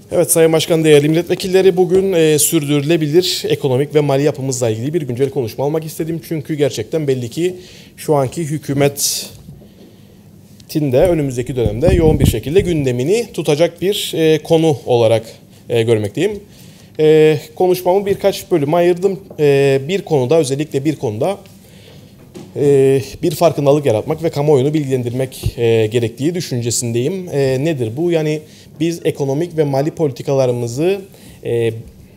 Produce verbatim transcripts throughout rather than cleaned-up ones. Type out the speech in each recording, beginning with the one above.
Evet Sayın Başkan, değerli milletvekilleri, bugün e, sürdürülebilir ekonomik ve mali yapımızla ilgili bir güncel konuşma almak istedim. Çünkü gerçekten belli ki şu anki hükümetin de önümüzdeki dönemde yoğun bir şekilde gündemini tutacak bir e, konu olarak e, görmekteyim. E, konuşmamı birkaç bölüme ayırdım. E, bir konuda, özellikle bir konuda e, bir farkındalık yaratmak ve kamuoyunu bilgilendirmek e, gerektiği düşüncesindeyim. E, nedir bu? Yani biz ekonomik ve mali politikalarımızı e,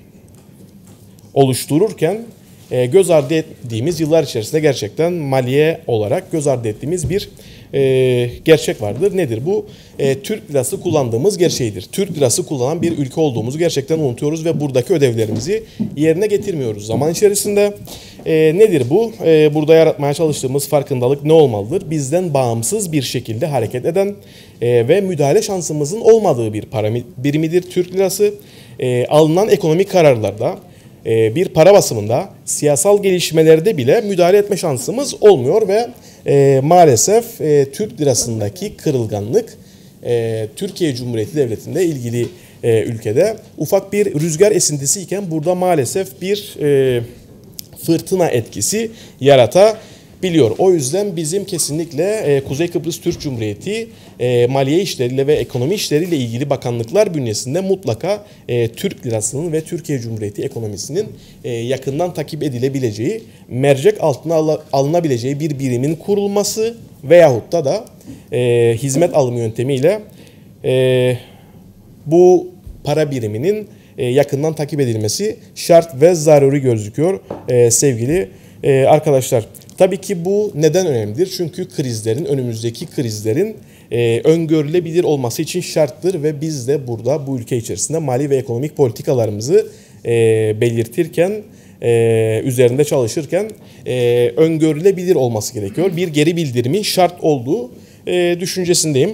oluştururken e, göz ardı ettiğimiz, yıllar içerisinde gerçekten maliye olarak göz ardı ettiğimiz bir e, gerçek vardır. Nedir bu? E, Türk lirası kullandığımız gerçeğidir. Türk lirası kullanan bir ülke olduğumuzu gerçekten unutuyoruz ve buradaki ödevlerimizi yerine getirmiyoruz zaman içerisinde. E, nedir bu? E, burada yaratmaya çalıştığımız farkındalık ne olmalıdır? Bizden bağımsız bir şekilde hareket eden e, ve müdahale şansımızın olmadığı bir para birimidir Türk lirası. E, alınan ekonomik kararlarda, e, bir para basımında, siyasal gelişmelerde bile müdahale etme şansımız olmuyor ve e, maalesef e, Türk lirasındaki kırılganlık e, Türkiye Cumhuriyeti Devleti'nde ilgili e, ülkede ufak bir rüzgar esintisi iken burada maalesef bir e, fırtına etkisi yaratabiliyor. O yüzden bizim kesinlikle e, Kuzey Kıbrıs Türk Cumhuriyeti e, maliye işleriyle ve ekonomi işleriyle ilgili bakanlıklar bünyesinde mutlaka e, Türk lirasının ve Türkiye Cumhuriyeti ekonomisinin e, yakından takip edilebileceği, mercek altına al alınabileceği bir birimin kurulması veyahut da da e, hizmet alımı yöntemiyle e, bu para biriminin e, yakından takip edilmesi şart ve zaruri gözüküyor e, sevgili e, arkadaşlar. Tabii ki bu neden önemlidir? Çünkü krizlerin, önümüzdeki krizlerin e, öngörülebilir olması için şarttır ve biz de burada bu ülke içerisinde mali ve ekonomik politikalarımızı e, belirtirken, e, üzerinde çalışırken e, öngörülebilir olması gerekiyor. Bir geri bildirimin şart olduğu e, düşüncesindeyim.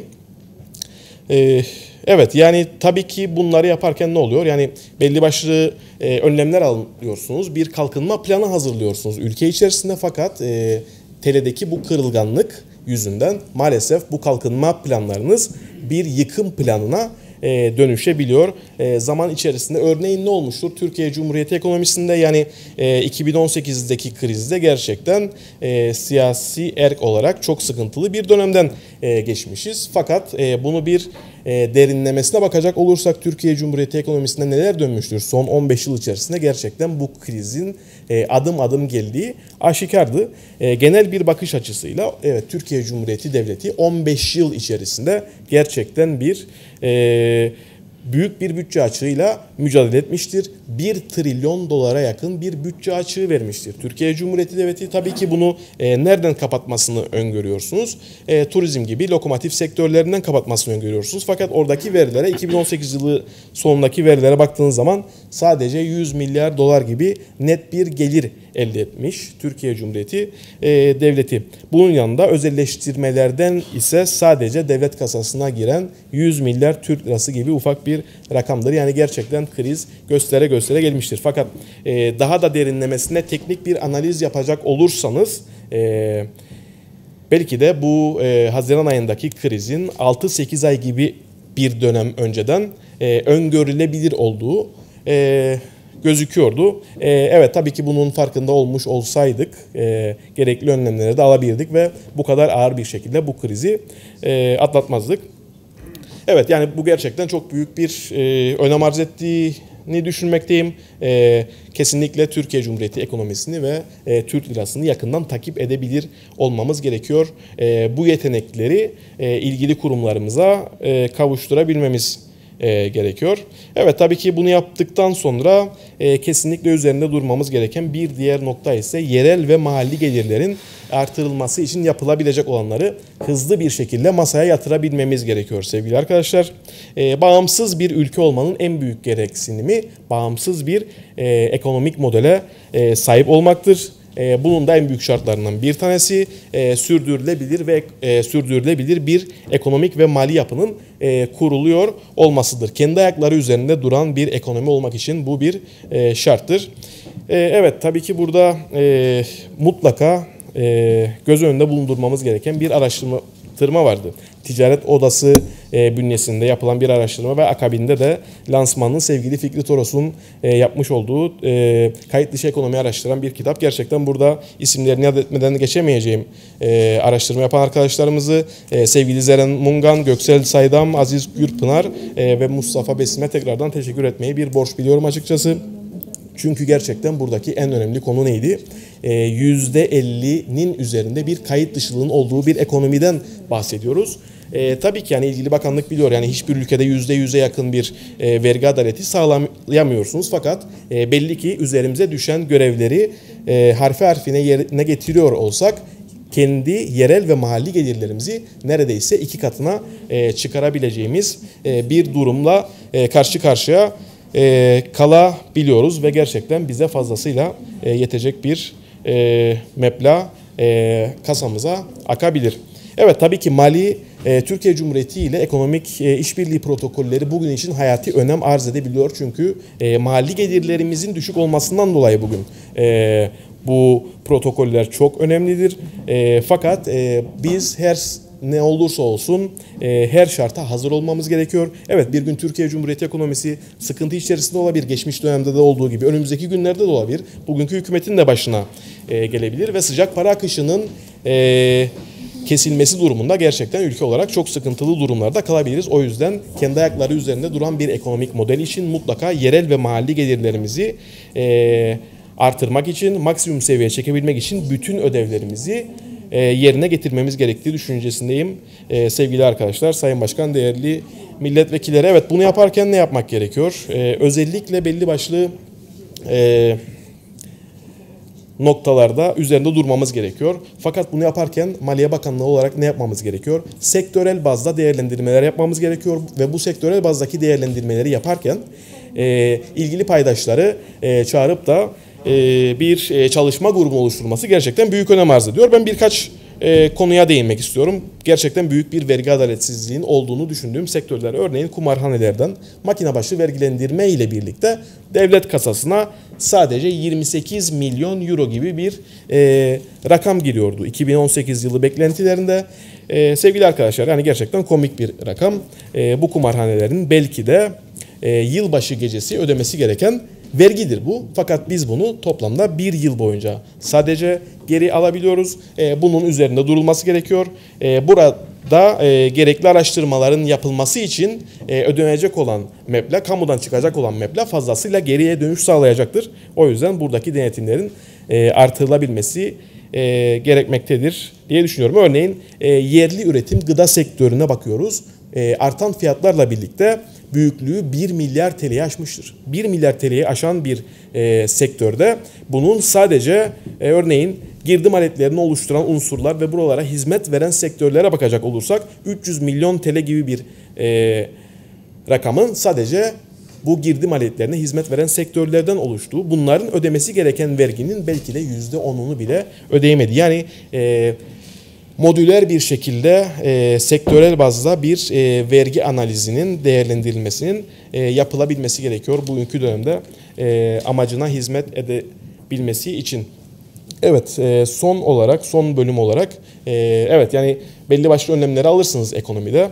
E, evet, yani tabii ki bunları yaparken ne oluyor? Yani belli başlı e, önlemler alıyorsunuz, bir kalkınma planı hazırlıyorsunuz ülke içerisinde, fakat e, T L'deki bu kırılganlık yüzünden maalesef bu kalkınma planlarınız bir yıkım planına e, dönüşebiliyor. E, zaman içerisinde örneğin ne olmuştur? Türkiye Cumhuriyeti ekonomisinde, yani e, iki bin on sekizdeki krizde gerçekten e, siyasi erk olarak çok sıkıntılı bir dönemden e, geçmişiz. Fakat e, bunu bir e, derinlemesine bakacak olursak Türkiye Cumhuriyeti ekonomisinde neler dönmüştür? Son on beş yıl içerisinde gerçekten bu krizin e, adım adım geldiği aşikardı. E, genel bir bakış açısıyla evet, Türkiye Cumhuriyeti Devleti on beş yıl içerisinde gerçekten bir e, büyük bir bütçe açığıyla mücadele etmiştir. bir trilyon dolara yakın bir bütçe açığı vermiştir. Türkiye Cumhuriyeti Devleti tabii ki bunu e, nereden kapatmasını öngörüyorsunuz? E, turizm gibi lokomotif sektörlerinden kapatmasını öngörüyorsunuz. Fakat oradaki verilere, iki bin on sekiz yılı sonundaki verilere baktığınız zaman sadece yüz milyar dolar gibi net bir gelir elde etmiş Türkiye Cumhuriyeti e, Devleti. Bunun yanında özelleştirmelerden ise sadece devlet kasasına giren yüz milyar Türk lirası gibi ufak bir rakamdır. Yani gerçekten kriz göstere göstere gelmiştir. Fakat e, daha da derinlemesine teknik bir analiz yapacak olursanız e, belki de bu e, Haziran ayındaki krizin altı sekiz ay gibi bir dönem önceden e, öngörülebilir olduğu e, gözüküyordu. E, evet, tabii ki bunun farkında olmuş olsaydık e, gerekli önlemleri de alabilirdik ve bu kadar ağır bir şekilde bu krizi e, atlatmazdık. Evet, yani bu gerçekten çok büyük bir e, önem arz ettiğini düşünmekteyim. E, kesinlikle Türkiye Cumhuriyeti ekonomisini ve e, Türk lirasını yakından takip edebilir olmamız gerekiyor. E, bu yetenekleri e, ilgili kurumlarımıza e, kavuşturabilmemiz E, gerekiyor. Evet, tabii ki bunu yaptıktan sonra e, kesinlikle üzerinde durmamız gereken bir diğer nokta ise yerel ve mahalli gelirlerin artırılması için yapılabilecek olanları hızlı bir şekilde masaya yatırabilmemiz gerekiyor sevgili arkadaşlar. E, bağımsız bir ülke olmanın en büyük gereksinimi bağımsız bir e, ekonomik modele e, sahip olmaktır. Bunun da en büyük şartlarından bir tanesi e, sürdürülebilir ve e, sürdürülebilir bir ekonomik ve mali yapının e, kuruluyor olmasıdır. Kendi ayakları üzerinde duran bir ekonomi olmak için bu bir e, şarttır. E, evet, tabii ki burada e, mutlaka e, göz önünde bulundurmamız gereken bir araştırma arttırma vardı. Ticaret Odası e, bünyesinde yapılan bir araştırma ve akabinde de lansmanını sevgili Fikri Toros'un e, yapmış olduğu e, kayıt dışı ekonomi araştıran bir kitap. Gerçekten burada isimlerini yad etmeden geçemeyeceğim e, araştırma yapan arkadaşlarımızı e, sevgili Zeren Mungan, Göksel Saydam, Aziz Gürpınar e, ve Mustafa Besim'e tekrardan teşekkür etmeyi bir borç biliyorum açıkçası. Çünkü gerçekten buradaki en önemli konu neydi? yüzde ellinin üzerinde bir kayıt dışılığın olduğu bir ekonomiden bahsediyoruz. E, tabii ki yani ilgili bakanlık biliyor yani hiçbir ülkede yüzde yüze yakın bir e, vergi adaleti sağlayamıyorsunuz. Fakat e, belli ki üzerimize düşen görevleri e, harfi harfine yerine getiriyor olsak kendi yerel ve mahalli gelirlerimizi neredeyse iki katına e, çıkarabileceğimiz e, bir durumla e, karşı karşıya e, kalabiliyoruz ve gerçekten bize fazlasıyla e, yetecek bir e, meblağ e, kasamıza akabilir. Evet tabii ki Mali e, Türkiye Cumhuriyeti ile ekonomik e, işbirliği protokolleri bugün için hayati önem arz edebiliyor. Çünkü e, mali gelirlerimizin düşük olmasından dolayı bugün e, bu protokoller çok önemlidir. E, fakat e, biz her ne olursa olsun e, her şarta hazır olmamız gerekiyor. Evet bir gün Türkiye Cumhuriyeti ekonomisi sıkıntı içerisinde olabilir. Geçmiş dönemde de olduğu gibi önümüzdeki günlerde de olabilir. Bugünkü hükümetin de başına e, gelebilir ve sıcak para akışının e, kesilmesi durumunda gerçekten ülke olarak çok sıkıntılı durumlarda kalabiliriz. O yüzden kendi ayakları üzerinde duran bir ekonomik model için mutlaka yerel ve mahalli gelirlerimizi e, artırmak için, maksimum seviyeye çekebilmek için bütün ödevlerimizi e, yerine getirmemiz gerektiği düşüncesindeyim. E, sevgili arkadaşlar, Sayın Başkan, değerli milletvekilleri, evet bunu yaparken ne yapmak gerekiyor? E, özellikle belli başlı e, noktalarda üzerinde durmamız gerekiyor. Fakat bunu yaparken Maliye Bakanlığı olarak ne yapmamız gerekiyor? Sektörel bazda değerlendirmeler yapmamız gerekiyor ve bu sektörel bazdaki değerlendirmeleri yaparken e, ilgili paydaşları e, çağırıp da e, bir e, çalışma grubu oluşturulması gerçekten büyük önem arz ediyor. Ben birkaç e, konuya değinmek istiyorum. Gerçekten büyük bir vergi adaletsizliğinin olduğunu düşündüğüm sektörler, örneğin kumarhanelerden makine başlı vergilendirme ile birlikte devlet kasasına sadece yirmi sekiz milyon euro gibi bir e, rakam giriyordu iki bin on sekiz yılı beklentilerinde. E, sevgili arkadaşlar, yani gerçekten komik bir rakam. E, bu kumarhanelerin belki de e, yılbaşı gecesi ödemesi gereken vergidir bu. Fakat biz bunu toplamda bir yıl boyunca sadece geri alabiliyoruz. E, bunun üzerinde durulması gerekiyor. E, burada e, gerekli araştırmaların yapılması için e, ödenecek olan meblağ, kamudan çıkacak olan meblağ fazlasıyla geriye dönüş sağlayacaktır. O yüzden buradaki denetimlerin e, artırılabilmesi e, gerekmektedir diye düşünüyorum. Örneğin e, yerli üretim gıda sektörüne bakıyoruz. E, artan fiyatlarla birlikte büyüklüğü bir milyar T L'yi aşmıştır. bir milyar T L'yi aşan bir e, sektörde bunun sadece e, örneğin girdi maliyetlerini oluşturan unsurlar ve buralara hizmet veren sektörlere bakacak olursak üç yüz milyon T L gibi bir e, rakamın sadece bu girdi maliyetlerine hizmet veren sektörlerden oluştuğu, bunların ödemesi gereken verginin belki de yüzde onunu bile ödeyemedi. Yani e, modüler bir şekilde e, sektörel bazda bir e, vergi analizinin değerlendirilmesinin e, yapılabilmesi gerekiyor bugünkü dönemde e, amacına hizmet edebilmesi için. Evet, e, son olarak, son bölüm olarak, e, evet yani belli başlı önlemleri alırsınız ekonomide.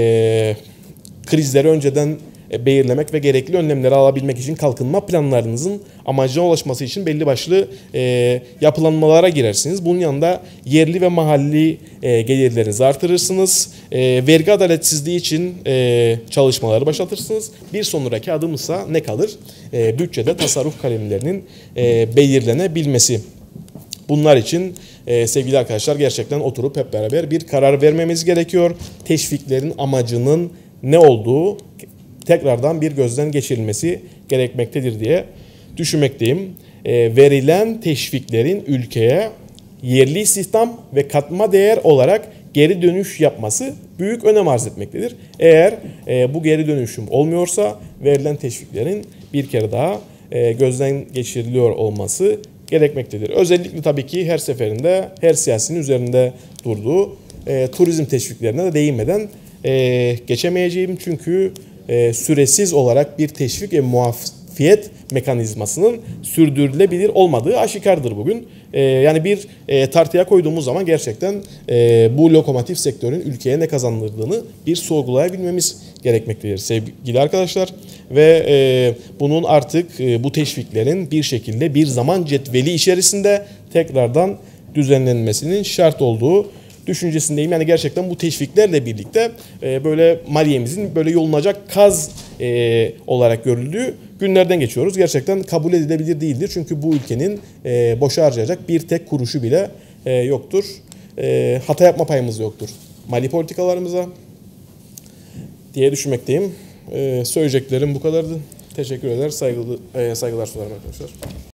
E, krizleri önceden belirlemek ve gerekli önlemleri alabilmek için kalkınma planlarınızın amacına ulaşması için belli başlı e, yapılanmalara girersiniz. Bunun yanında yerli ve mahalli e, gelirlerinizi artırırsınız. E, vergi adaletsizliği için e, çalışmaları başlatırsınız. Bir sonraki adım ise ne kalır? E, bütçede tasarruf kalemlerinin e, belirlenebilmesi. Bunlar için e, sevgili arkadaşlar gerçekten oturup hep beraber bir karar vermemiz gerekiyor. Teşviklerin amacının ne olduğu tekrardan bir gözden geçirilmesi gerekmektedir diye düşünmekteyim. E, verilen teşviklerin ülkeye yerli istihdam ve katma değer olarak geri dönüş yapması büyük önem arz etmektedir. Eğer e, bu geri dönüşüm olmuyorsa verilen teşviklerin bir kere daha e, gözden geçiriliyor olması gerekmektedir. Özellikle tabii ki her seferinde her siyasinin üzerinde durduğu e, turizm teşviklerine de değinmeden e, geçemeyeceğim. Çünkü e, süresiz olarak bir teşvik ve fiyat mekanizmasının sürdürülebilir olmadığı aşikardır bugün. Ee, yani bir e, tartıya koyduğumuz zaman gerçekten e, bu lokomotif sektörün ülkeye ne kazandırdığını bir sorgulayabilmemiz gerekmektedir sevgili arkadaşlar. Ve e, bunun artık e, bu teşviklerin bir şekilde bir zaman cetveli içerisinde tekrardan düzenlenmesinin şart olduğu düşüncesindeyim. Yani gerçekten bu teşviklerle birlikte e, böyle maliyemizin böyle yolunacak kaz e, olarak görüldüğü günlerden geçiyoruz. Gerçekten kabul edilebilir değildir. Çünkü bu ülkenin e, boşa harcayacak bir tek kuruşu bile e, yoktur. E, hata yapma payımız yoktur mali politikalarımıza diye düşünmekteyim. E, söyleyeceklerim bu kadardı. Teşekkür eder. Saygılı, e, saygılar sunarım arkadaşlar.